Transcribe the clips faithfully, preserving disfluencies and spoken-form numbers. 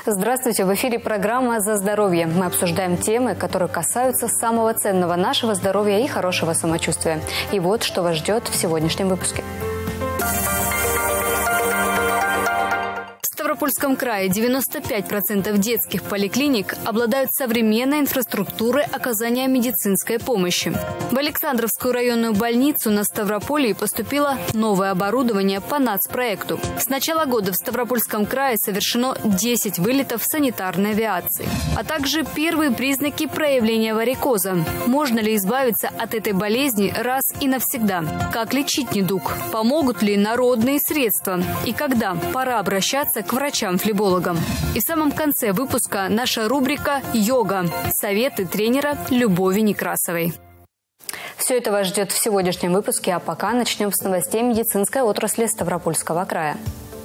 Здравствуйте! В эфире программа «За здоровье». Мы обсуждаем темы, которые касаются самого ценного – нашего здоровья и хорошего самочувствия. И вот что вас ждет в сегодняшнем выпуске. В Ставропольском крае девяносто пять процентов детских поликлиник обладают современной инфраструктурой оказания медицинской помощи. В Александровскую районную больницу на Ставрополье поступило новое оборудование по нацпроекту. С начала года в Ставропольском крае совершено десять вылетов санитарной авиации, а также первые признаки проявления варикоза. Можно ли избавиться от этой болезни раз и навсегда? Как лечить недуг? Помогут ли народные средства? И когда пора обращаться к врачам-флебологам? И в самом конце выпуска наша рубрика «Йога». Советы тренера Любови Некрасовой. Все это вас ждет в сегодняшнем выпуске, а пока начнем с новостей медицинской отрасли Ставропольского края.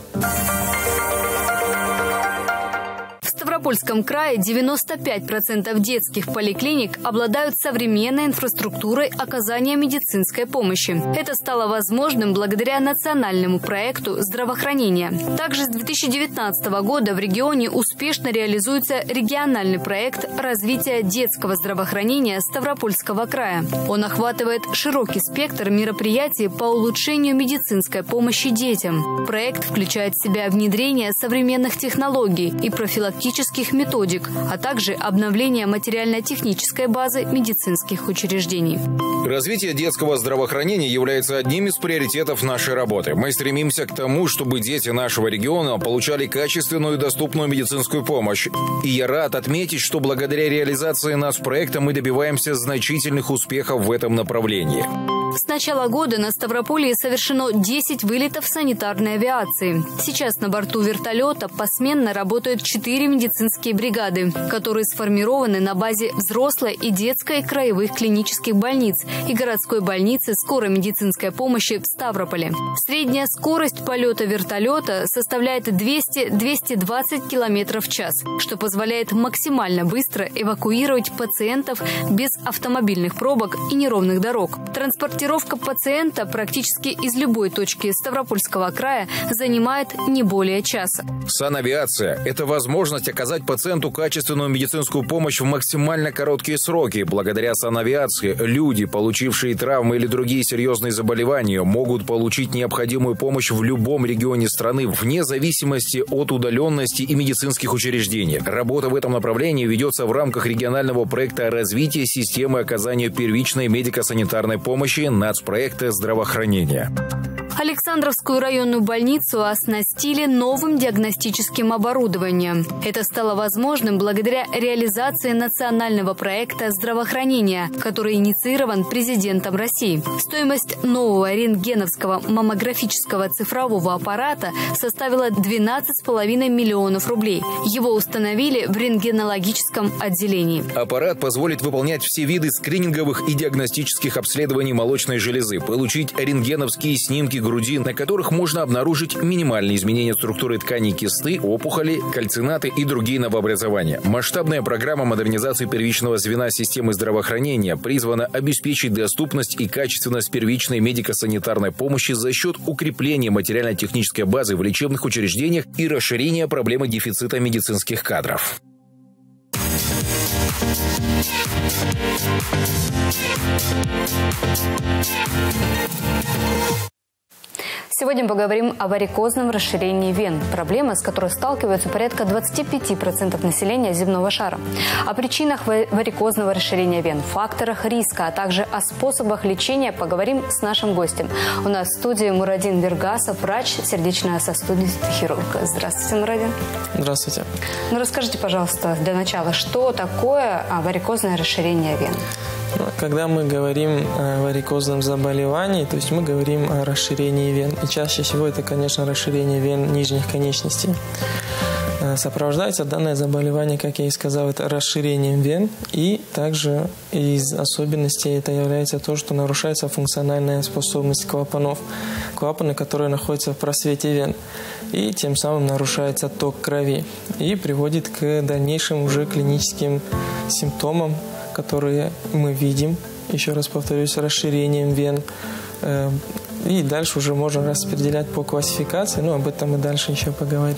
В Ставропольском крае девяносто пять процентов детских поликлиник обладают современной инфраструктурой оказания медицинской помощи. Это стало возможным благодаря национальному проекту здравоохранения. Также с две тысячи девятнадцатого года в регионе успешно реализуется региональный проект развития детского здравоохранения Ставропольского края. Он охватывает широкий спектр мероприятий по улучшению медицинской помощи детям. Проект включает в себя внедрение современных технологий и профилактических методик, а также обновление материально-технической базы медицинских учреждений. Развитие детского здравоохранения является одним из приоритетов нашей работы. Мы стремимся к тому, чтобы дети нашего региона получали качественную и доступную медицинскую помощь. И я рад отметить, что благодаря реализации нацпроекта мы добиваемся значительных успехов в этом направлении. С начала года на Ставрополье совершено десять вылетов санитарной авиации. Сейчас на борту вертолета посменно работают четыре медицинские бригады, которые сформированы на базе взрослой и детской краевых клинических больниц и городской больницы скорой медицинской помощи в Ставрополе. Средняя скорость полета вертолета составляет двести — двести двадцать километров в час, что позволяет максимально быстро эвакуировать пациентов без автомобильных пробок и неровных дорог. Транспортировка пациента практически из любой точки Ставропольского края занимает не более часа. Санавиация – это возможность оказать пациенту качественную медицинскую помощь в максимально короткие сроки. Благодаря санавиации люди, получившие травмы или другие серьезные заболевания, могут получить необходимую помощь в любом регионе страны, вне зависимости от удаленности и медицинских учреждений. Работа в этом направлении ведется в рамках регионального проекта развития системы оказания первичной медико-санитарной помощи нацпроекта здравоохранения. Александровскую районную больницу оснастили новым диагностическим оборудованием. Это стало возможным благодаря реализации национального проекта здравоохранения, который инициирован президентом России. Стоимость нового рентгеновского маммографического цифрового аппарата составила двенадцать с половиной миллионов рублей. Его установили в рентгенологическом отделении. Аппарат позволит выполнять все виды скрининговых и диагностических обследований молочной железы, получить рентгеновские снимки груди, на которых можно обнаружить минимальные изменения структуры тканей кисты, опухоли, кальцинаты и другие новообразования. Масштабная программа модернизации первичного звена системы здравоохранения призвана обеспечить доступность и качественность первичной медико-санитарной помощи за счет укрепления материально-технической базы в лечебных учреждениях и расширения проблемы дефицита медицинских кадров. Сегодня поговорим о варикозном расширении вен. Проблема, с которой сталкиваются порядка двадцати пяти процентов населения земного шара. О причинах варикозного расширения вен, факторах риска, а также о способах лечения поговорим с нашим гостем. У нас в студии Мурадин Вергасов, врач, сердечно-сосудистый хирург. Здравствуйте, Мурадин. Здравствуйте. Ну, расскажите, пожалуйста, для начала, что такое варикозное расширение вен? Когда мы говорим о варикозном заболевании, то есть мы говорим о расширении вен. И чаще всего это, конечно, расширение вен нижних конечностей. Сопровождается данное заболевание, как я и сказал, это расширением вен. И также из особенностей это является то, что нарушается функциональная способность клапанов. Клапаны, которые находятся в просвете вен. И тем самым нарушается ток крови. И приводит к дальнейшим уже клиническим симптомам, которые мы видим, еще раз повторюсь, расширением вен. И дальше уже можно распределять по классификации, но об этом мы дальше еще поговорим.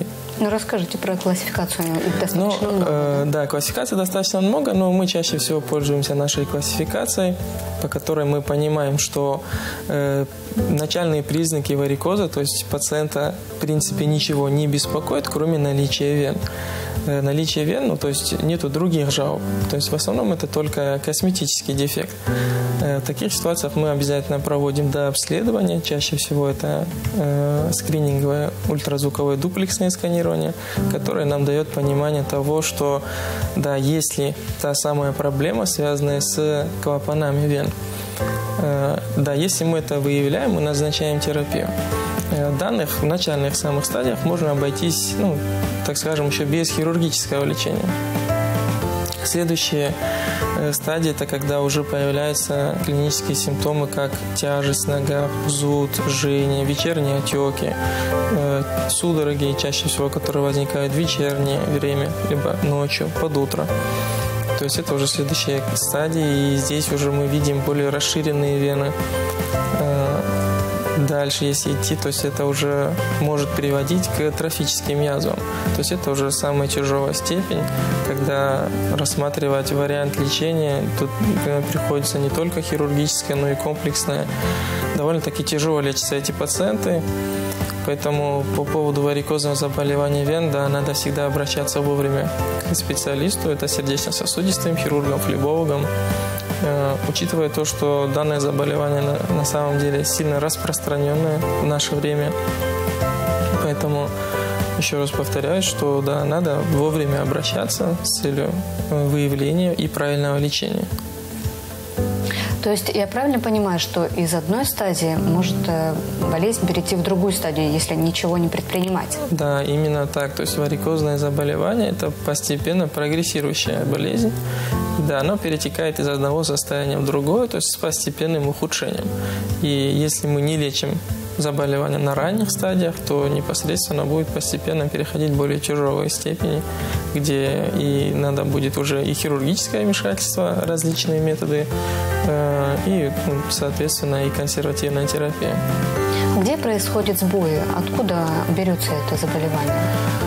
Ну, расскажите про классификацию. Их достаточно ну, много. Э, да, классификаций достаточно много, но мы чаще всего пользуемся нашей классификацией, по которой мы понимаем, что э, начальные признаки варикоза, то есть пациента, в принципе, ничего не беспокоит, кроме наличия вен. Э, наличие вен, ну, то есть нету других жалоб. То есть в основном это только косметический дефект. Э, в таких ситуациях мы обязательно проводим дообследование. Чаще всего это э, скрининговое ультразвуковое дуплексное сканирование, которое нам дает понимание того, что да, есть ли та самая проблема, связанная с клапанами вен. Э, да, если мы это выявляем, мы назначаем терапию. В данных в начальных самых стадиях можно обойтись, ну, так скажем, еще без хирургического лечения. Следующие стадии – это когда уже появляются клинические симптомы, как тяжесть в ногах, зуд, жжение, вечерние отеки, судороги, чаще всего, которые возникают в вечернее время, либо ночью, под утро. То есть это уже следующие стадии, и здесь уже мы видим более расширенные вены. Дальше, если идти, то есть это уже может приводить к трофическим язвам. То есть это уже самая тяжелая степень, когда рассматривать вариант лечения, тут приходится не только хирургическое, но и комплексное. Довольно-таки тяжело лечатся эти пациенты. Поэтому по поводу варикозного заболевания вен, да, надо всегда обращаться вовремя к специалисту, это сердечно-сосудистым хирургом, флебологом. Э, учитывая то, что данное заболевание на, на самом деле сильно распространенное в наше время. Поэтому еще раз повторяю, что да, надо вовремя обращаться с целью выявления и правильного лечения. То есть я правильно понимаю, что из одной стадии может болезнь перейти в другую стадию, если ничего не предпринимать? Да, именно так. То есть варикозное заболевание – это постепенно прогрессирующая болезнь. Да, оно перетекает из одного состояния в другое, то есть с постепенным ухудшением. И если мы не лечим заболевание на ранних стадиях, то непосредственно будет постепенно переходить в более тяжелые степени, где и надо будет уже и хирургическое вмешательство, различные методы, э, и, ну, соответственно, и консервативная терапия. Где происходит сбой? Откуда берется это заболевание?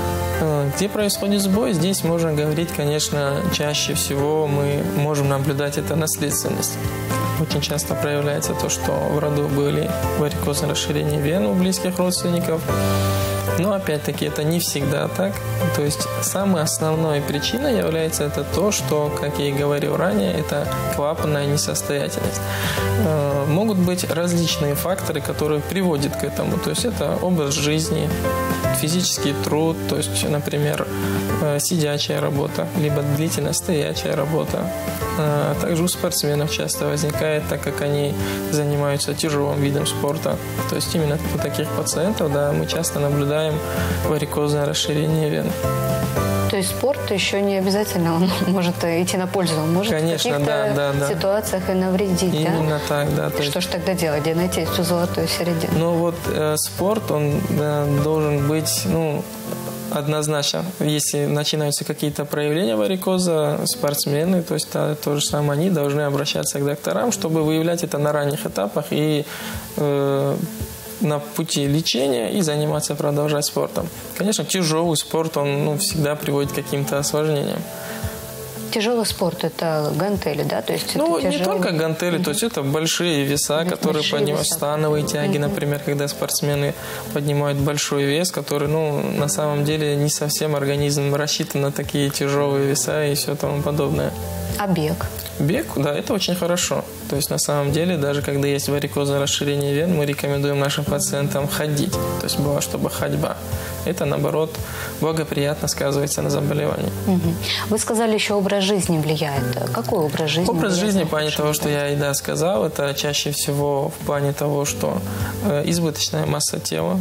Где происходит сбой? Здесь можно говорить, конечно, чаще всего мы можем наблюдать это наследственность. Очень часто проявляется то, что в роду были варикозные расширения вен у близких родственников. Но, опять-таки, это не всегда так. То есть, самой основной причиной является это то, что, как я и говорил ранее, это клапанная несостоятельность. Э, могут быть различные факторы, которые приводят к этому. То есть, это образ жизни, физический труд, то есть, например, э, сидячая работа, либо длительно стоячая работа. Э, также у спортсменов часто возникает, так как они занимаются тяжелым видом спорта. То есть, именно у таких пациентов, да, мы часто наблюдаем варикозное расширение вен. То есть спорт еще не обязательно он может идти на пользу, он может Конечно, в каких-то да, да, да. ситуациях и навредить. Именно да? так, да. И что есть... ж тогда делать, где найти эту золотую середину? Ну вот э, спорт, он да, должен быть, ну, однозначно. Если начинаются какие-то проявления варикоза, спортсмены, то есть то, то же самое, они должны обращаться к докторам, чтобы выявлять это на ранних этапах и э, на пути лечения и заниматься, продолжать спортом. Конечно, тяжелый спорт, он, ну, всегда приводит к каким-то осложнениям. Тяжелый спорт – это гантели, да? То есть ну, это не тяжелый... только гантели, mm-hmm. то есть это большие веса, mm-hmm. которые большие поднимают, веса. Становые тяги, mm-hmm. например, когда спортсмены поднимают большой вес, который, ну, на самом деле не совсем организм рассчитан на такие тяжелые веса и все тому подобное. А бег? Бег, да, это очень хорошо. То есть, на самом деле, даже когда есть варикозное расширение вен, мы рекомендуем нашим пациентам ходить. То есть, была чтобы ходьба. Это, наоборот, благоприятно сказывается на заболевании. Угу. Вы сказали, еще образ жизни влияет. Какой образ жизни? Образ жизни в плане того, что я и да сказал, это чаще всего в плане того, что э, избыточная масса тела,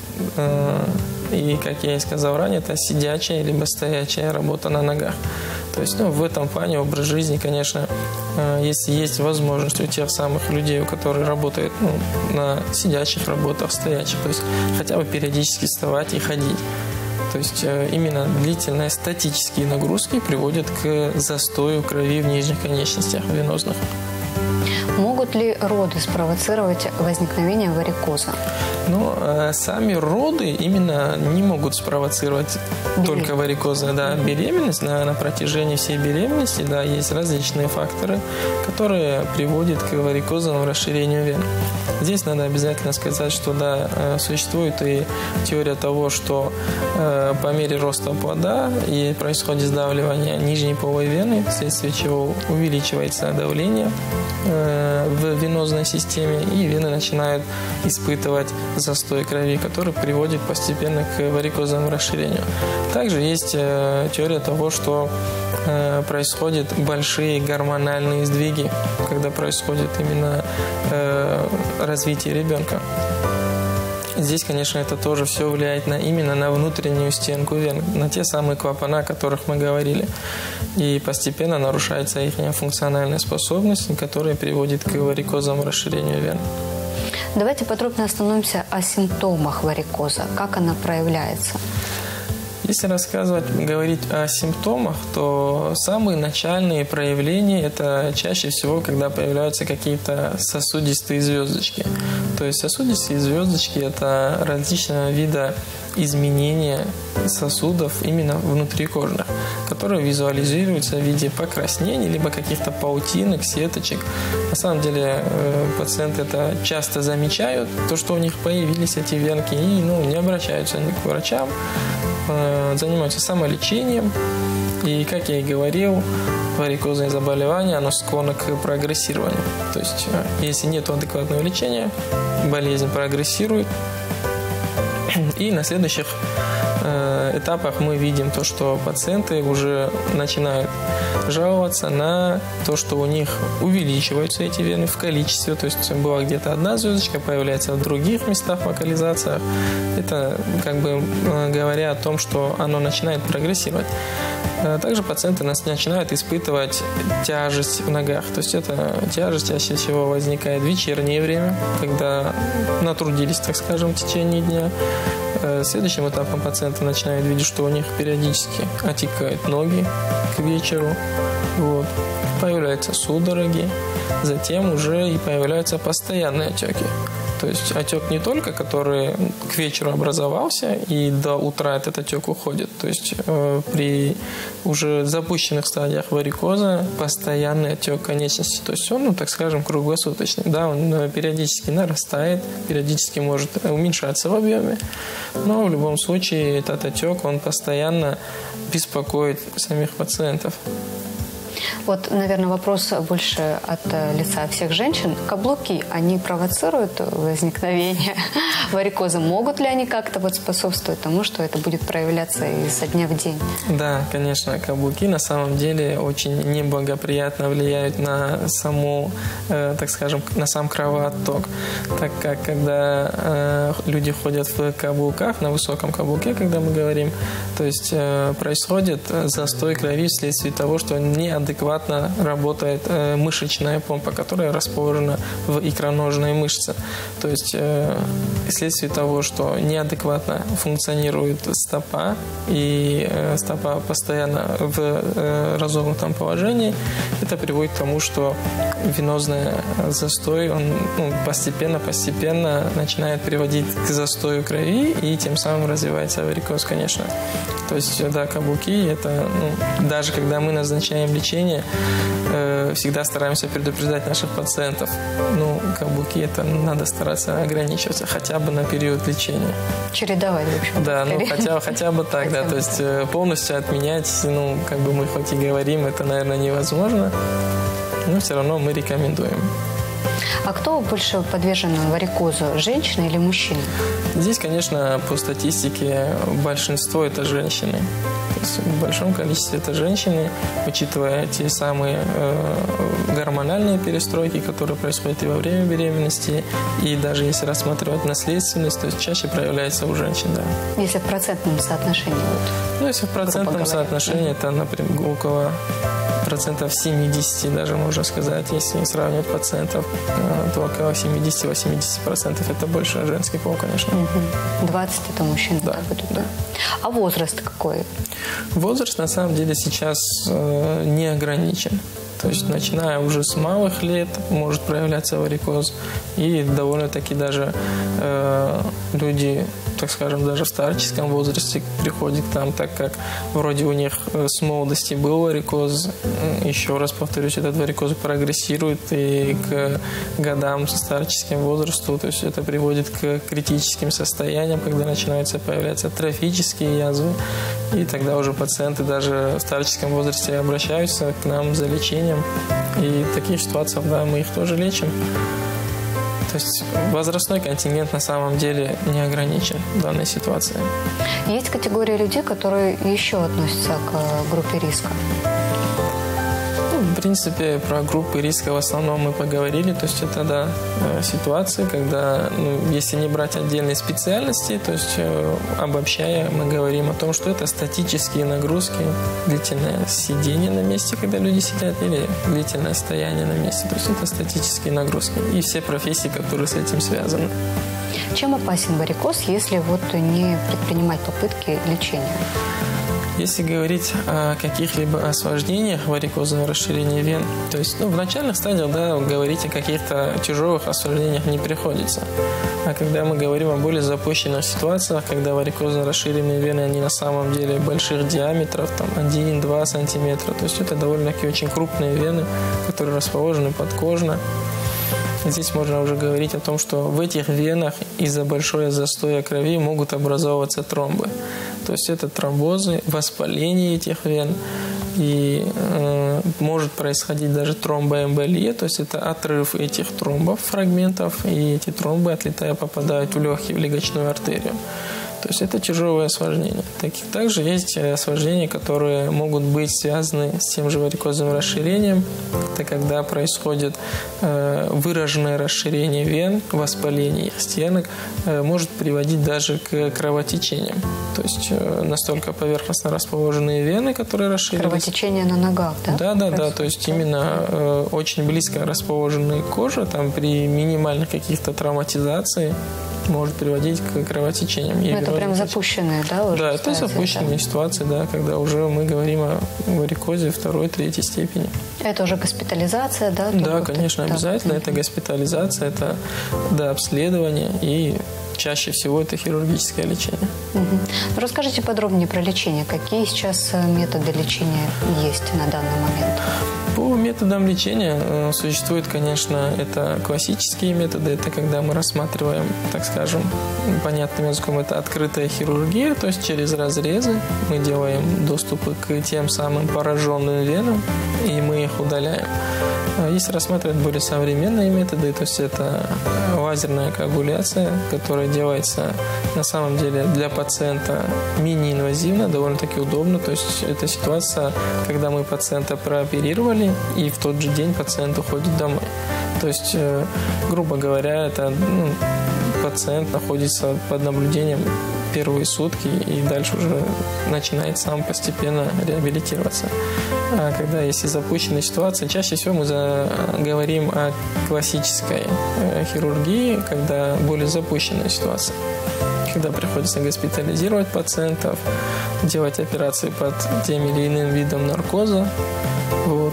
э, и, как я и сказал ранее, это сидячая либо стоячая работа на ногах. То есть, ну, в этом плане образ жизни, конечно, э, если есть возможность у тех самых людей, у которых работают, ну, на сидячих работах, стоячих, то есть хотя бы периодически вставать и ходить. То есть э, именно длительные статические нагрузки приводят к застою крови в нижних конечностях венозных. Могут Могут ли роды спровоцировать возникновение варикоза? Ну, э, сами роды именно не могут спровоцировать Беременность. только варикоза. Да, беременность на, на протяжении всей беременности, да, есть различные факторы, которые приводят к варикозному расширению вен. Здесь надо обязательно сказать, что да, существует и теория того, что э, по мере роста плода и происходит сдавливание нижней полой вены, вследствие чего увеличивается давление э, в венозной системе, и вены начинают испытывать застой крови, который приводит постепенно к варикозному расширению. Также есть э, теория того, что э, происходят большие гормональные сдвиги, когда происходит именно э, развитие ребенка. Здесь, конечно, это тоже все влияет на, именно на внутреннюю стенку вен, на те самые клапана, о которых мы говорили. И постепенно нарушается их функциональная способность, которая приводит к варикозному расширению вен. Давайте подробно остановимся о симптомах варикоза. Как она проявляется? Если рассказывать, говорить о симптомах, то самые начальные проявления – это чаще всего, когда появляются какие-то сосудистые звездочки. То есть сосудистые звездочки – это различного вида изменения сосудов именно внутрикожных, которые визуализируются в виде покраснений, либо каких-то паутинок, сеточек. На самом деле пациенты это часто замечают, то, что у них появились эти венки, и ну, не обращаются ни к врачам, занимаются самолечением. И, как я и говорил, варикозное заболевание, оно склонно к прогрессированию. То есть, если нет адекватного лечения, болезнь прогрессирует. И на следующих э, этапах мы видим то, что пациенты уже начинают жаловаться на то, что у них увеличиваются эти вены в количестве. То есть была где-то одна звездочка, появляется в других местах, локализациях. Это как бы э, говоря о том, что оно начинает прогрессировать. Также пациенты начинают испытывать тяжесть в ногах. То есть эта тяжесть чаще всего возникает в вечернее время, когда натрудились, так скажем, в течение дня. Следующим этапом пациенты начинают видеть, что у них периодически отекают ноги к вечеру. Вот. Появляются судороги, затем уже и появляются постоянные отеки. То есть отек не только, который к вечеру образовался, и до утра этот отек уходит. То есть э, при уже запущенных стадиях варикоза постоянный отек конечности. То есть он, ну, так скажем, круглосуточный. Да, он периодически нарастает, периодически может уменьшаться в объеме. Но в любом случае этот отек, он постоянно беспокоит самих пациентов. Вот, наверное, вопрос больше от лица всех женщин. Каблуки, они провоцируют возникновение варикоза? Могут ли они как-то вот способствовать тому, что это будет проявляться изо дня в день? Да, конечно, каблуки на самом деле очень неблагоприятно влияют на саму, э, так скажем, на сам кровоотток. Так как когда э, люди ходят в каблуках, на высоком каблуке, когда мы говорим, то есть э, происходит застой крови вследствие того, что неадекватно работает э, мышечная помпа, которая расположена в икроножной мышце. То есть э, вследствие того, что неадекватно функционирует стопа, и э, стопа постоянно в э, разогнутом положении, это приводит к тому, что венозный застой, он ну, постепенно-постепенно начинает приводить к застою крови, и тем самым развивается варикоз, конечно. То есть, да, каблуки, это, ну, даже когда мы назначаем лечение, э, всегда стараемся предупреждать наших пациентов. Ну, каблуки, это надо стараться ограничиваться хотя бы на период лечения. Чередовать, в общем. Да, ну, хотя, хотя бы так, хотя да. Бы. То есть, э, полностью отменять, ну, как бы мы хоть и говорим, это, наверное, невозможно, но все равно мы рекомендуем. А кто больше подвержен варикозу, женщины или мужчины? Здесь, конечно, по статистике большинство это женщины. То есть в большом количестве это женщины, учитывая те самые э, гормональные перестройки, которые происходят и во время беременности, и даже если рассматривать наследственность, то есть чаще проявляется у женщин, да. Если в процентном соотношении? Вот, ну, если в процентном соотношении, это, например, около процентов семьдесят, даже можно сказать, если сравнивать пациентов, то около семьдесят-восемьдесят процентов это больше женский пол, конечно. двадцать это мужчины, да, да, будут, да. Да. А возраст какой? Возраст, на самом деле, сейчас э, не ограничен. То То есть, начиная уже с малых лет может проявляться варикоз. И довольно-таки даже э, люди, так скажем, даже в старческом возрасте приходят к нам, так как вроде у них с молодости был варикоз. Еще раз повторюсь, этот варикоз прогрессирует и к годам, старческим возрасту, то есть это приводит к критическим состояниям, когда начинаются появляться трофические язвы. И тогда уже пациенты даже в старческом возрасте обращаются к нам за лечением. И в таких ситуациях, да, мы их тоже лечим. То есть возрастной контингент на самом деле не ограничен в данной ситуации. Есть категория людей, которые еще относятся к группе риска? В принципе, про группы риска в основном мы поговорили. То есть это, да, ситуации, когда, ну, если не брать отдельные специальности, то есть обобщая, мы говорим о том, что это статические нагрузки, длительное сидение на месте, когда люди сидят, или длительное стояние на месте. То есть это статические нагрузки и все профессии, которые с этим связаны. Чем опасен варикоз, если вот не предпринимать попытки лечения? Если говорить о каких-либо осложнениях варикозного расширения вен, то есть, ну, в начальных стадиях, да, говорить о каких-то тяжелых осложнениях не приходится. А когда мы говорим о более запущенных ситуациях, когда варикозно расширенные вены, они на самом деле больших диаметров, там один-два сантиметра, то есть это довольно-таки очень крупные вены, которые расположены подкожно. Здесь можно уже говорить о том, что в этих венах из-за большого застоя крови могут образовываться тромбы. То есть это тромбозы, воспаление этих вен, и э, может происходить даже тромбоэмболия, то есть это отрыв этих тромбов, фрагментов, и эти тромбы, отлетая, попадают в легкие, в легочную артерию. То есть это тяжелое осложнение. Также есть осложнения, которые могут быть связаны с тем же варикозным расширением. Это когда происходит выраженное расширение вен, воспаление их стенок, может приводить даже к кровотечениям. То есть настолько поверхностно расположенные вены, которые расширились. Кровотечение на ногах, да? Да, да, да. То есть именно очень близко расположенная кожа, там при минимальных каких-то травматизации может приводить к кровотечениям. Ну, это прям запущенные, да? Уже да, это запущенные да. ситуации, да, когда уже мы говорим о варикозе второй, третьей степени. Это уже госпитализация, да? Да, конечно, обязательно. Да. Это госпитализация, это, да, обследование и чаще всего это хирургическое лечение. Угу. Расскажите подробнее про лечение. Какие сейчас методы лечения есть на данный момент? По методам лечения существуют, конечно, это классические методы. Это когда мы рассматриваем, так скажем, понятным языком, это открытая хирургия, то есть через разрезы мы делаем доступы к тем самым пораженным венам, и мы их удаляем. Если рассматривать более современные методы, то есть это лазерная коагуляция, которая делается на самом деле для пациента мини-инвазивно, довольно-таки удобно. То есть это ситуация, когда мы пациента прооперировали, и в тот же день пациент уходит домой. То есть, грубо говоря, это, ну, пациент находится под наблюдением первые сутки и дальше уже начинает сам постепенно реабилитироваться. А когда есть запущенная ситуация, чаще всего мы за... говорим о классической хирургии, когда более запущенная ситуация. Когда приходится госпитализировать пациентов, делать операции под тем или иным видом наркоза. Вот,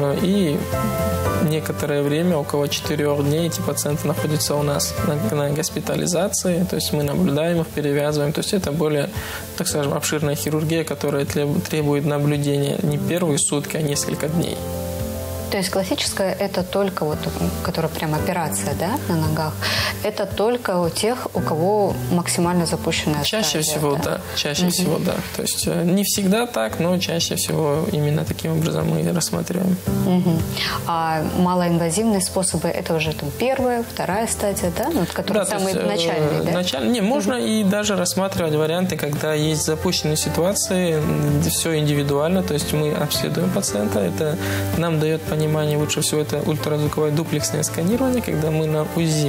и некоторое время, около четырех дней, эти пациенты находятся у нас на, на госпитализации, то есть мы наблюдаем их, перевязываем. То есть это более, так скажем, обширная хирургия, которая требует наблюдения не первые сутки, а несколько дней. То есть классическая – это только, вот, которая прям операция, да, на ногах, это только у тех, у кого максимально запущенная Чаще стадия, всего, да. да. Чаще угу. всего, да. То есть не всегда так, но чаще всего именно таким образом мы рассматриваем. Угу. А малоинвазивные способы – это уже там первая, вторая стадия, да, ну, которые да, самые есть, начальные, да? Началь... Не, можно угу. и даже рассматривать варианты, когда есть запущенные ситуации, все индивидуально, то есть мы обследуем пациента, это нам дает понимание, лучше всего это ультразвуковое дуплексное сканирование, когда мы на УЗИ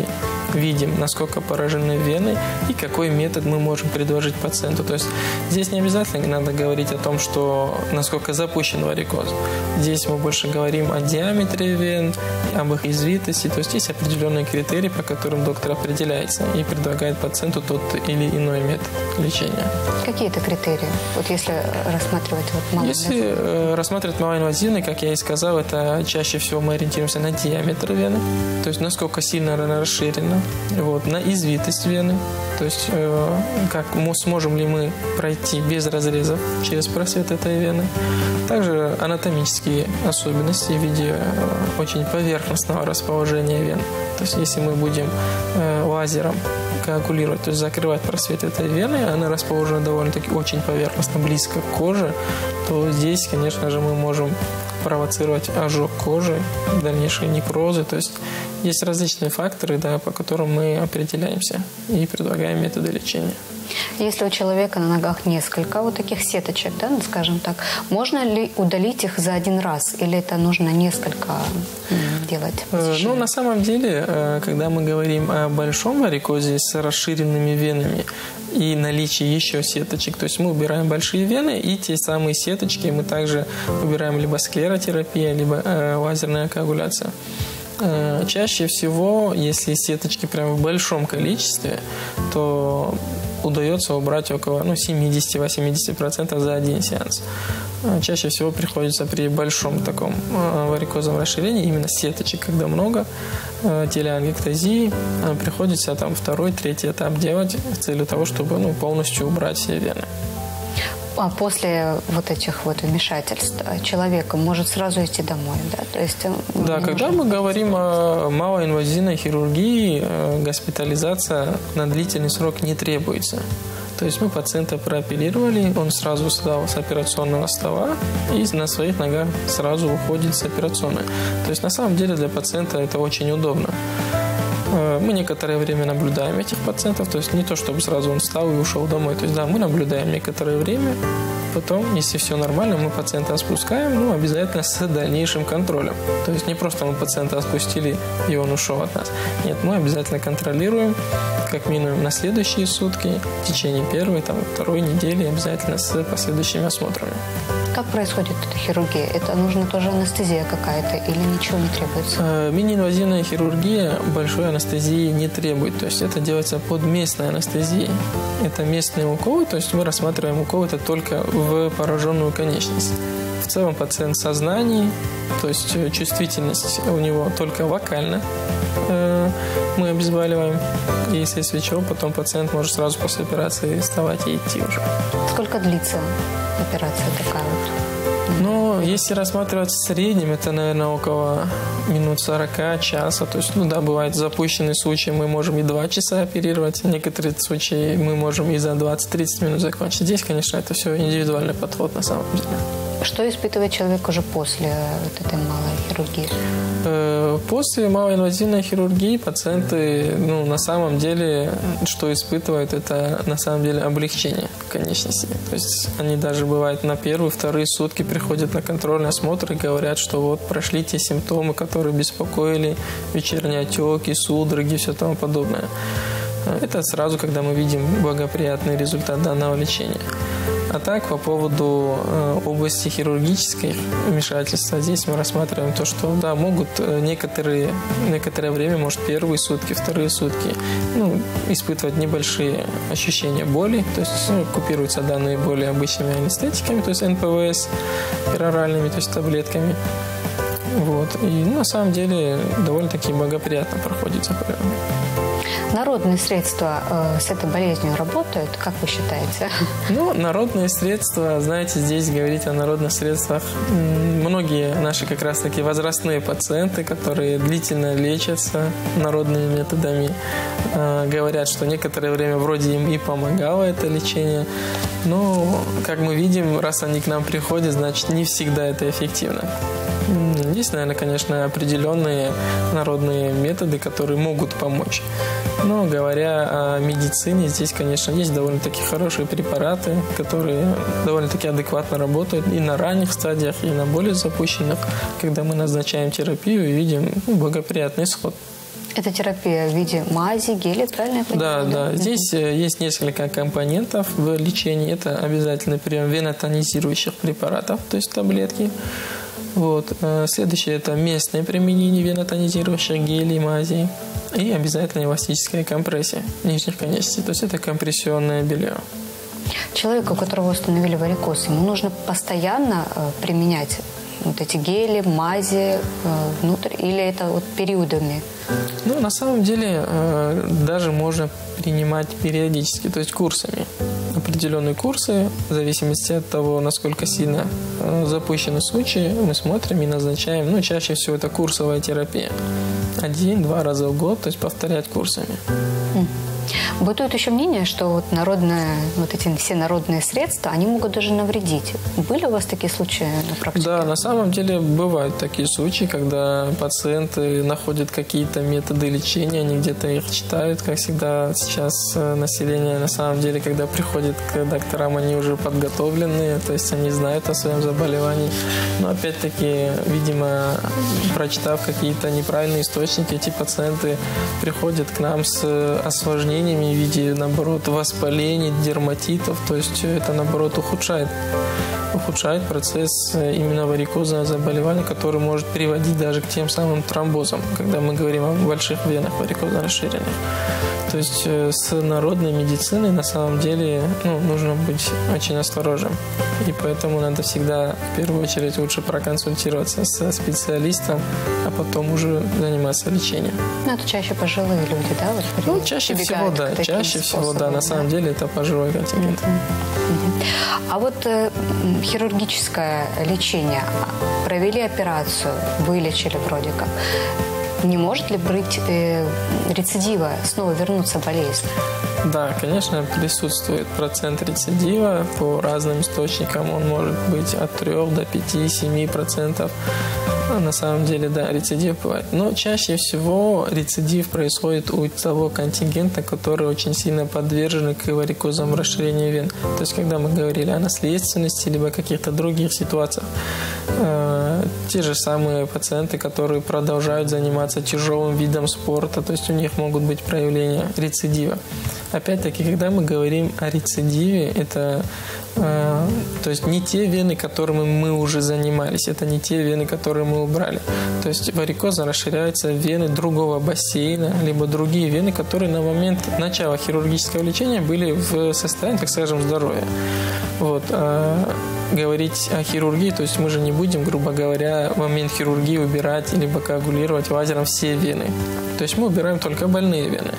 видим, насколько поражены вены и какой метод мы можем предложить пациенту. То есть здесь не обязательно надо говорить о том, что насколько запущен варикоз. Здесь мы больше говорим о диаметре вен, об их извитости. То есть есть определенные критерии, по которым доктор определяется и предлагает пациенту тот или иной метод лечения. Какие это критерии? Вот если рассматривать вот малоинвазивный. Если э, рассматривать малоинвазивный, как я и сказал, это чаще всего мы ориентируемся на диаметр вены, то есть насколько сильно она расширена, вот, на извитость вены, то есть э, как мы, сможем ли мы пройти без разрезов через просвет этой вены. Также анатомические особенности в виде э, очень поверхностного расположения вен. То есть если мы будем э, лазером коагулировать, то есть закрывать просвет этой вены, она расположена довольно-таки очень поверхностно, близко к коже, то здесь, конечно же, мы можем провоцировать ожог кожи, дальнейшие некрозы. То есть есть различные факторы, да, по которым мы определяемся и предлагаем методы лечения. Если у человека на ногах несколько вот таких сеточек, да, ну, скажем так, можно ли удалить их за один раз? Или это нужно несколько делать? Ну, на самом деле, когда мы говорим о большом варикозе с расширенными венами и наличии еще сеточек, то есть мы убираем большие вены, и те самые сеточки мы также убираем либо склеротерапия, либо э, лазерная коагуляция. Э, чаще всего, если сеточки прям в большом количестве, то удается убрать около ну, семьдесят-восемьдесят процентов за один сеанс. Чаще всего приходится при большом таком варикозном расширении, именно сеточек, когда много, телеангиэктазии, приходится там второй, третий этап делать с целью того, чтобы ну, полностью убрать все вены. А после вот этих вот вмешательств человек может сразу идти домой, да? То есть, да, когда мы говорим о малоинвазивной хирургии, госпитализация на длительный срок не требуется. То есть мы пациента прооперировали, он сразу встал с операционного стола и на своих ногах сразу уходит с операционной. То есть на самом деле для пациента это очень удобно. Мы некоторое время наблюдаем этих пациентов, то есть не то, чтобы сразу он встал и ушел домой. То есть да, мы наблюдаем некоторое время, потом, если все нормально, мы пациента спускаем, ну, обязательно с дальнейшим контролем. То есть не просто мы пациента спустили, и он ушел от нас. Нет, мы обязательно контролируем, как минимум на следующие сутки, в течение первой, там, второй недели, обязательно с последующими осмотрами. Как происходит эта хирургия? Это нужна тоже анестезия какая-то или ничего не требуется? Мини-инвазивная хирургия большой анестезии не требует. То есть это делается под местной анестезией. Это местные уколы, то есть мы рассматриваем укол это только в пораженную конечность. В целом пациент в сознании, то есть чувствительность у него только локально. Мы обезболиваем. И вследствие чего потом пациент может сразу после операции вставать и идти уже. Сколько длится операция такая вот? Ну, если рассматривать в среднем, это, наверное, около минут сорока, часа. То есть, ну да, бывает запущенные случаи, мы можем и два часа оперировать. Некоторые случаи мы можем и за двадцать-тридцать минут закончить. Здесь, конечно, это все индивидуальный подход на самом деле. Что испытывает человек уже после вот этой малой хирургии? После малоинвазивной хирургии пациенты, ну, на самом деле, что испытывают, это на самом деле облегчение конечностей. То есть они даже бывают на первые, вторые сутки приходят на контрольный осмотр и говорят, что вот прошли те симптомы, которые беспокоили, вечерние отеки, судороги и все тому подобное. Это сразу, когда мы видим благоприятный результат данного лечения. А так, по поводу э, области хирургических вмешательства, здесь мы рассматриваем то, что, да, могут некоторые, некоторое время, может, первые сутки, вторые сутки, ну, испытывать небольшие ощущения боли, то есть ну, купируются данные боли обычными анестетиками, то есть эн пэ вэ эс, пероральными, то есть таблетками. Вот. И ну, на самом деле довольно-таки благоприятно проходит заболевание. Народные средства э, с этой болезнью работают, как вы считаете? Ну, народные средства, знаете, здесь говорить о народных средствах. Многие наши как раз-таки возрастные пациенты, которые длительно лечатся народными методами, э, говорят, что некоторое время вроде им и помогало это лечение. Но, как мы видим, раз они к нам приходят, значит, не всегда это эффективно. Есть, наверное, конечно, определенные народные методы, которые могут помочь. Но говоря о медицине, здесь, конечно, есть довольно-таки хорошие препараты, которые довольно-таки адекватно работают и на ранних стадиях, и на более запущенных, когда мы назначаем терапию и видим ну, благоприятный исход. Это терапия в виде мази, геля, правильно я понимаю? Да, да. да. Здесь есть несколько компонентов в лечении. Это обязательный прием венотонизирующих препаратов, то есть таблетки. Вот. Следующее – это местное применение венотонизирующих гелей, мазей. И обязательно эластическая компрессия нижних конечностей. То есть это компрессионное белье. Человеку, у которого установили варикоз, ему нужно постоянно применять вот эти гели, мази внутрь, или это вот периодами? Ну, на самом деле, даже можно принимать периодически, то есть курсами. Определенные курсы, в зависимости от того, насколько сильно запущены случаи, мы смотрим и назначаем. Ну, чаще всего это курсовая терапия. Один-два раза в год, то есть повторять курсами. Бытует еще мнение, что вот народные, вот эти все народные средства, они могут даже навредить. Были у вас такие случаи на практике? Да, на самом деле бывают такие случаи, когда пациенты находят какие-то методы лечения, они где-то их читают. Как всегда сейчас население, на самом деле, когда приходит к докторам, они уже подготовленные, то есть они знают о своем заболевании. Но опять-таки, видимо, прочитав какие-то неправильные источники, эти пациенты приходят к нам с осложнениями в виде, наоборот, воспалений, дерматитов. То есть это, наоборот, ухудшает, ухудшает процесс именно варикозного заболевания, который может приводить даже к тем самым тромбозам, когда мы говорим о больших венах варикозно расширенных. То есть с народной медициной на самом деле ну, нужно быть очень осторожным. И поэтому надо всегда в первую очередь лучше проконсультироваться со специалистом, а потом уже заниматься лечением. Ну, это чаще пожилые люди, да? Вот, ну, чаще всего, да. Чаще всего, да. На самом да? деле это пожилой контингент. Mm-hmm. Mm-hmm. А вот э, хирургическое лечение. Провели операцию, вылечили вроде как. Не может ли быть э, рецидива, снова вернуться болезнь? Да, конечно, присутствует процент рецидива. По разным источникам он может быть от трёх до пяти-семи процентов. Ну, на самом деле, да, рецидив бывает. Но чаще всего рецидив происходит у того контингента, который очень сильно подвержен к варикозному расширению вен. То есть, когда мы говорили о наследственности, либо каких-то других ситуациях. Э, те же самые пациенты, которые продолжают заниматься тяжелым видом спорта, то есть у них могут быть проявления рецидива. Опять-таки, когда мы говорим о рецидиве, это э, то есть не те вены, которыми мы уже занимались, это не те вены, которые мы убрали. То есть варикозно расширяются вены другого бассейна, либо другие вены, которые на момент начала хирургического лечения были в состоянии, так скажем, здоровья. Вот. А говорить о хирургии, то есть мы же не будем, грубо говоря, в момент хирургии убирать либо коагулировать лазером все вены. То есть мы убираем только больные вены.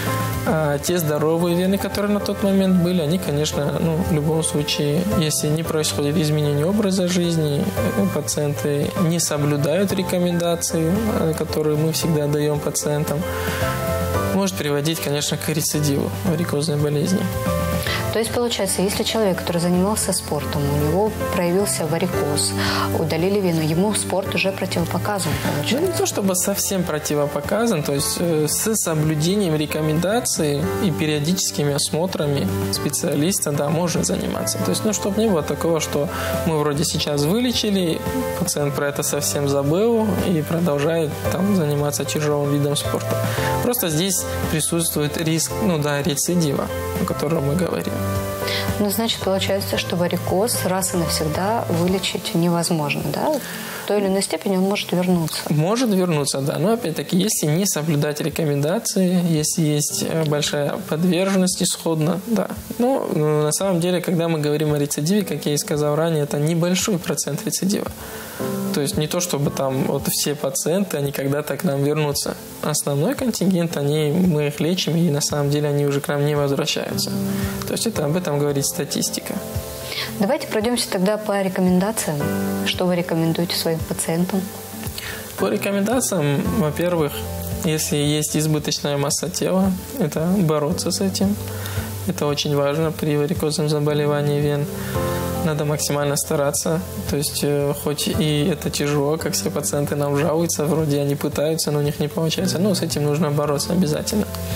А те здоровые вены, которые на тот момент были, они, конечно, ну, в любом случае, если не происходит изменение образа жизни, пациенты не соблюдают рекомендации, которые мы всегда даем пациентам, может приводить, конечно, к рецидиву варикозной болезни. То есть, получается, если человек, который занимался спортом, у него проявился варикоз, удалили вену, ему спорт уже противопоказан, получается? Ну, не то чтобы совсем противопоказан, то есть э, с соблюдением рекомендаций и периодическими осмотрами специалиста, да, можно заниматься. То есть, ну, чтобы не было такого, что мы вроде сейчас вылечили, пациент про это совсем забыл и продолжает там заниматься тяжелым видом спорта. Просто здесь присутствует риск, ну да, рецидива, о котором мы говорим. Ну, значит, получается, что варикоз раз и навсегда вылечить невозможно, да? В той или иной степени он может вернуться. Может вернуться, да. Но, опять-таки, если не соблюдать рекомендации, если есть большая подверженность исходно, да. Но, на самом деле, когда мы говорим о рецидиве, как я и сказал ранее, это небольшой процент рецидива. То есть не то, чтобы там вот все пациенты, они когда-то к нам вернутся. Основной контингент, они, мы их лечим, и на самом деле они уже к нам не возвращаются. То есть это об этом говорит статистика. Давайте пройдемся тогда по рекомендациям. Что вы рекомендуете своим пациентам? По рекомендациям, во-первых, если есть избыточная масса тела, это бороться с этим. Это очень важно при варикозном заболевании вен. Надо максимально стараться. То есть, э, хоть и это тяжело, как все пациенты нам жалуются, вроде они пытаются, но у них не получается. Но с этим нужно бороться обязательно.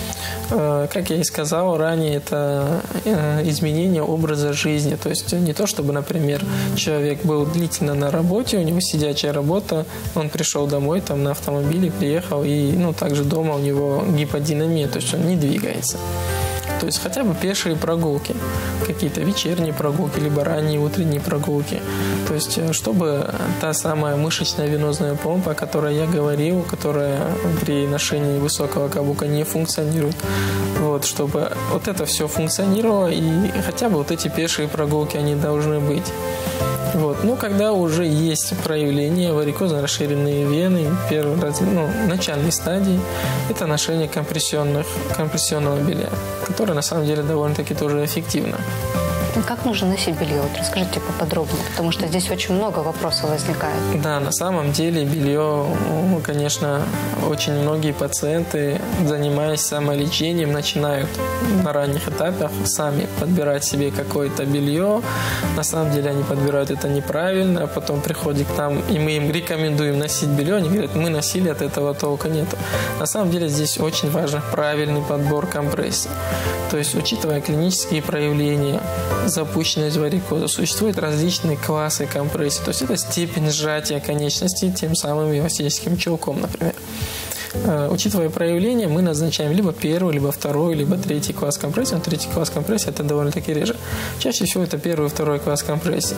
Как я и сказал ранее, это изменение образа жизни. То есть не то, чтобы, например, человек был длительно на работе, у него сидячая работа, он пришел домой там, на автомобиле, приехал, и ну, также дома у него гиподинамия, то есть он не двигается. То есть хотя бы пешие прогулки, какие-то вечерние прогулки, либо ранние утренние прогулки. То есть чтобы та самая мышечная венозная помпа, о которой я говорил, которая при ношении высокого каблука не функционирует, вот, чтобы вот это все функционировало, и хотя бы вот эти пешие прогулки, они должны быть. Вот. Ну, когда уже есть проявление варикозно расширенные вены, первый раз, ну, начальной стадии, это ношение компрессионных, компрессионного белья, которое на самом деле довольно-таки тоже эффективно. Как нужно носить белье? Вот расскажите поподробнее, потому что здесь очень много вопросов возникает. Да, на самом деле белье, ну, конечно, очень многие пациенты, занимаясь самолечением, начинают на ранних этапах сами подбирать себе какое-то белье. На самом деле они подбирают это неправильно, потом приходят к нам, и мы им рекомендуем носить белье, они говорят, мы носили, от этого толка нету. На самом деле здесь очень важен правильный подбор компрессий. То есть, учитывая клинические проявления, запущенность варикоза, существуют различные классы компрессии. То есть это степень сжатия конечностей тем самым эластическим чулком, например. Учитывая проявления, мы назначаем либо первый, либо второй, либо третий класс компрессии. Но третий класс компрессии это довольно-таки реже. Чаще всего это первый и второй класс компрессии.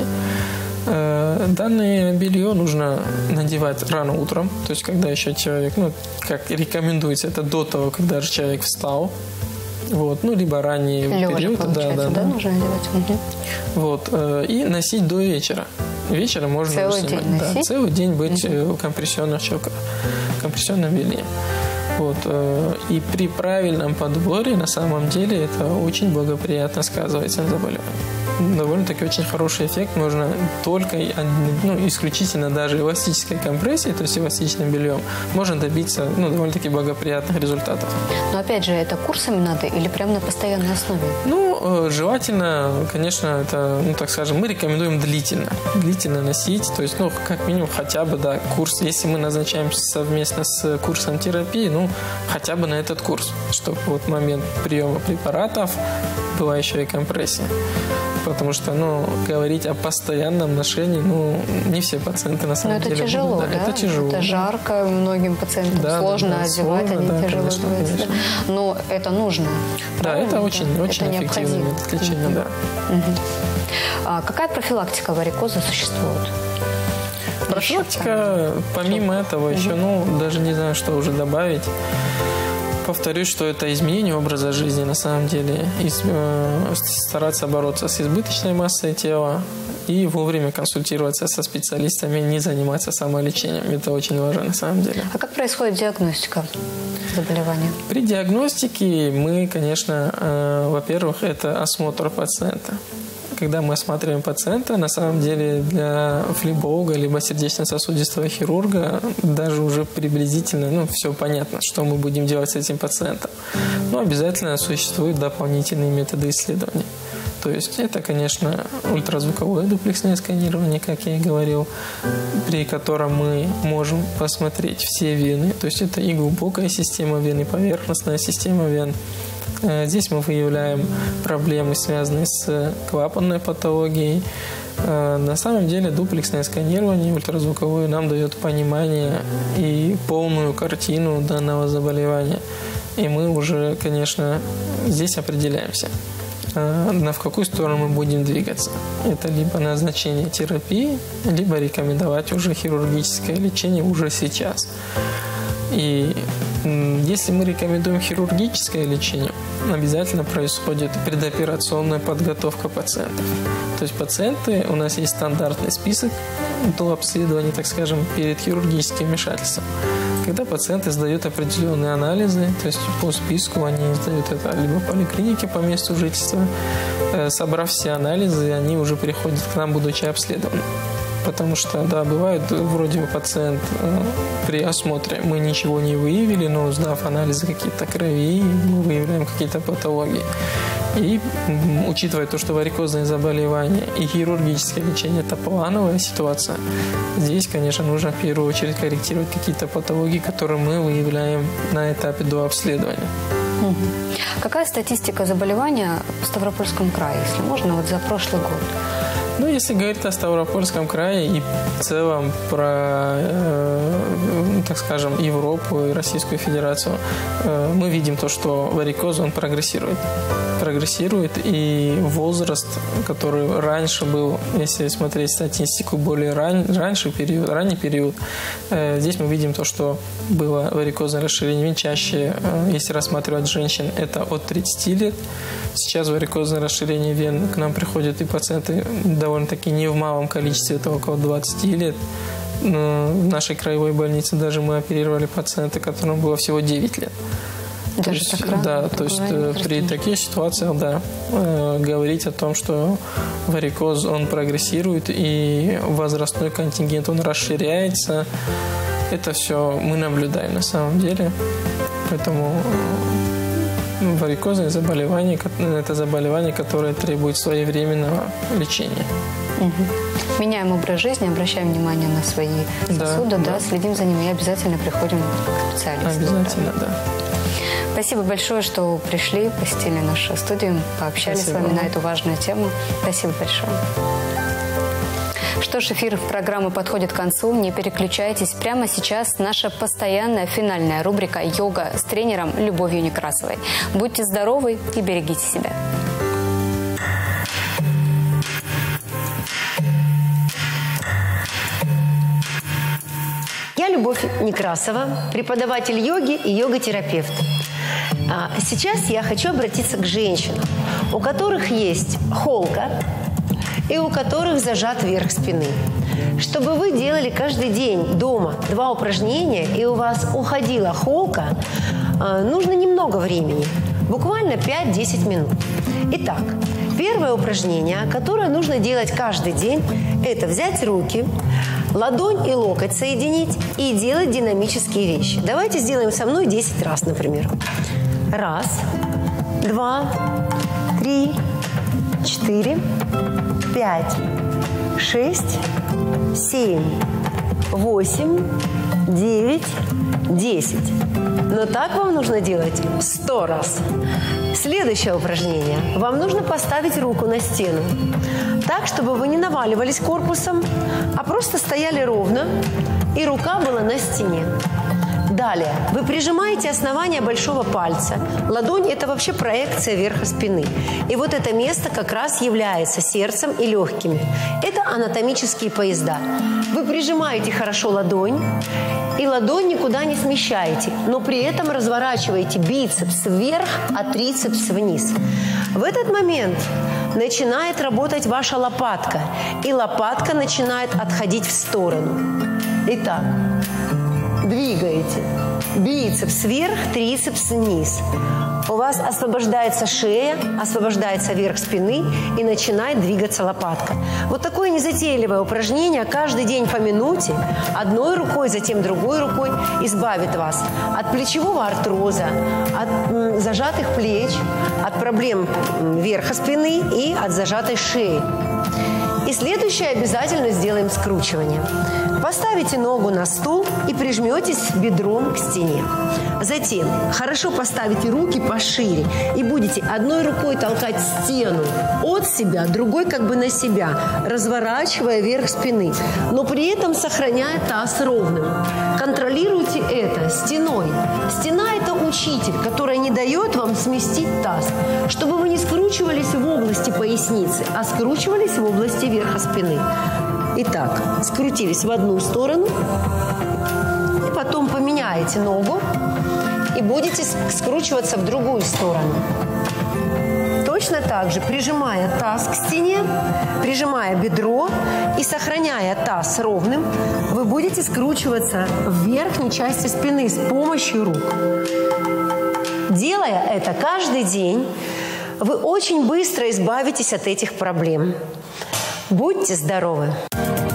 Данное белье нужно надевать рано утром, то есть когда еще человек, ну, как рекомендуется, это до того, когда же человек встал. Вот, ну, либо ранний Лёжа, период, да, да, да. нужно одевать. Угу. Вот, и носить до вечера. Вечером можно целый снимать. день Да, носить? целый день быть угу. в компрессионных чулках, в компрессионном белье. Вот, и при правильном подборе, на самом деле, это очень благоприятно сказывается на заболевании. Довольно-таки очень хороший эффект можно только, ну, исключительно даже эластической компрессией, то есть эластичным бельем, можно добиться, ну, довольно-таки благоприятных результатов. Но опять же, это курсами надо или прямо на постоянной основе? Ну, желательно, конечно, это, ну, так скажем, мы рекомендуем длительно, длительно носить, то есть, ну, как минимум хотя бы, да, курс, если мы назначаем совместно с курсом терапии, ну, хотя бы на этот курс, чтобы вот момент приема препаратов была еще и компрессия. Потому что, ну, говорить о постоянном ношении, ну, не все пациенты на самом Но деле. это тяжело, будут, да? да? Это тяжело. Это жарко, многим пациентам да, сложно да, да, одевать, сложно, они да, тяжело конечно, одеваются. конечно. Но это нужно. Да, это очень, да? очень это эффективный необходимо. метод лечения, Угу. да. Угу. А какая профилактика варикоза существует? Профилактика, помимо этого, угу. еще, ну, даже не знаю, что уже добавить. Повторюсь, что это изменение образа жизни на самом деле. И, э, стараться бороться с избыточной массой тела и вовремя консультироваться со специалистами, не заниматься самолечением. Это очень важно на самом деле. А как происходит диагностика заболевания? При диагностике мы, конечно, э, во-первых, это осмотр пациента. Когда мы осматриваем пациента, на самом деле для флеболога либо сердечно-сосудистого хирурга даже уже приблизительно, ну, все понятно, что мы будем делать с этим пациентом. Но обязательно существуют дополнительные методы исследования. То есть это, конечно, ультразвуковое дуплексное сканирование, как я и говорил, при котором мы можем посмотреть все вены. То есть это и глубокая система вен, и поверхностная система вен. Здесь мы выявляем проблемы, связанные с клапанной патологией. На самом деле дуплексное сканирование ультразвуковое нам дает понимание и полную картину данного заболевания. И мы уже, конечно, здесь определяемся, на в какую сторону мы будем двигаться. Это либо назначение терапии, либо рекомендовать уже хирургическое лечение уже сейчас. И если мы рекомендуем хирургическое лечение, обязательно происходит предоперационная подготовка пациентов. То есть пациенты, у нас есть стандартный список до обследования, так скажем, перед хирургическим вмешательством. Когда пациенты сдают определенные анализы, то есть по списку они сдают это либо в поликлинике по месту жительства, собрав все анализы, они уже приходят к нам, будучи обследованы. Потому что, да, бывает, вроде бы пациент э, при осмотре мы ничего не выявили, но сдав анализы какие-то крови, мы выявляем какие-то патологии. И учитывая то, что варикозные заболевания и хирургическое лечение – это плановая ситуация, здесь, конечно, нужно в первую очередь корректировать какие-то патологии, которые мы выявляем на этапе до обследования. Угу. Какая статистика заболевания в Ставропольском крае, если можно, вот за прошлый год? Ну, если говорить о Ставропольском крае и в целом про, э, так скажем, Европу и Российскую Федерацию, э, мы видим то, что варикоз, он прогрессирует. Прогрессирует, и возраст, который раньше был, если смотреть статистику, более ран, раньше период, ранний период, э, здесь мы видим то, что было варикозное расширение вен чаще, э, если рассматривать женщин, это от тридцати лет. Сейчас варикозное расширение вен, к нам приходят и пациенты довольно-таки не в малом количестве, это около двадцати лет. В нашей краевой больнице даже мы оперировали пациента, которому было всего девять лет. Даже то есть, так рано? Да, то есть при таких ситуациях, да, э, говорить о том, что варикоз, он прогрессирует и возрастной контингент, он расширяется, это все мы наблюдаем на самом деле. Поэтому варикозное заболевание – это заболевание, которое требует своевременного лечения. Угу. Меняем образ жизни, обращаем внимание на свои сосуды, да, да, следим за ними и обязательно приходим к специалисту. Обязательно, да. да. Спасибо большое, что пришли, посетили нашу студию, пообщались Спасибо. с вами на эту важную тему. Спасибо большое. Что ж, эфир программы подходит к концу. Не переключайтесь. Прямо сейчас наша постоянная финальная рубрика «Йога» с тренером Любовью Некрасовой. Будьте здоровы и берегите себя. Я Любовь Некрасова, преподаватель йоги и йога-терапевт. Сейчас я хочу обратиться к женщинам, у которых есть холка и у которых зажат верх спины. Чтобы вы делали каждый день дома два упражнения, и у вас уходила холка, нужно немного времени, буквально пять-десять минут. Итак, первое упражнение, которое нужно делать каждый день, это взять руки, ладонь и локоть соединить и делать динамические вещи. Давайте сделаем со мной десять раз, например. Раз, два, три, четыре, пять, шесть, семь, восемь, девять, десять. Но так вам нужно делать сто раз. Следующее упражнение. Вам нужно поставить руку на стену так, чтобы вы не наваливались корпусом, а просто стояли ровно, и рука была на стене. Далее, вы прижимаете основание большого пальца. Ладонь – это вообще проекция верха спины. И вот это место как раз является сердцем и легкими. Это анатомические поезда. Вы прижимаете хорошо ладонь, и ладонь никуда не смещаете, но при этом разворачиваете бицепс вверх, а трицепс вниз. В этот момент начинает работать ваша лопатка, и лопатка начинает отходить в сторону. Итак, двигаете бицепс вверх, трицепс вниз. У вас освобождается шея, освобождается верх спины и начинает двигаться лопатка. Вот такое незатейливое упражнение каждый день по минуте, одной рукой, затем другой рукой, избавит вас от плечевого артроза, от зажатых плеч, от проблем верха спины и от зажатой шеи. И следующее обязательно сделаем скручивание. Поставите ногу на стул и прижметесь бедром к стене. Затем хорошо поставите руки пошире и будете одной рукой толкать стену от себя, другой как бы на себя, разворачивая верх спины, но при этом сохраняя таз ровным. Контролируйте это стеной. Стена – это учитель, который не дает вам сместить таз, чтобы вы не скручивались в области поясницы, а скручивались в области верха спины. Итак, скрутились в одну сторону, и потом поменяете ногу и будете скручиваться в другую сторону. Точно так же, прижимая таз к стене, прижимая бедро и сохраняя таз ровным, вы будете скручиваться в верхней части спины с помощью рук. Делая это каждый день, вы очень быстро избавитесь от этих проблем. Будьте здоровы!